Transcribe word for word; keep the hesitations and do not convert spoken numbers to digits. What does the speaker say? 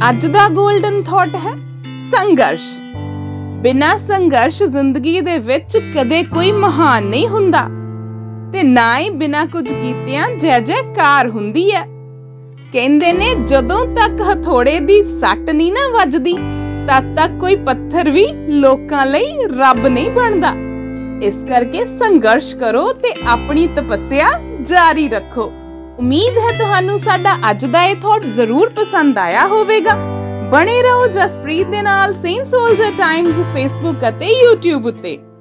ਅੱਜ ਦਾ golden thought है संघर्ष। बिना संघर्ष जिंदगी दे विच कदे कोई महान नहीं हुंदा ते ना ही बिना कुछ कीतियां जय जयकार हुंदी है। कहंदे ने जदों तक हथौड़े दी सट नहीं ना वजदी तद तक कोई पत्थर भी लोकां लई रब नहीं बनदा। इस करके संघर्ष करो ते अपनी तपस्या जारी रखो। उम्मीद है तुहानू साडा अज दा ये थॉट जरूर पसंद आया होवेगा। बने रहो जसप्रीत दे नाल सेंट सोल्जर टाइम्स फेसबुक अते यूट्यूब उत्ते।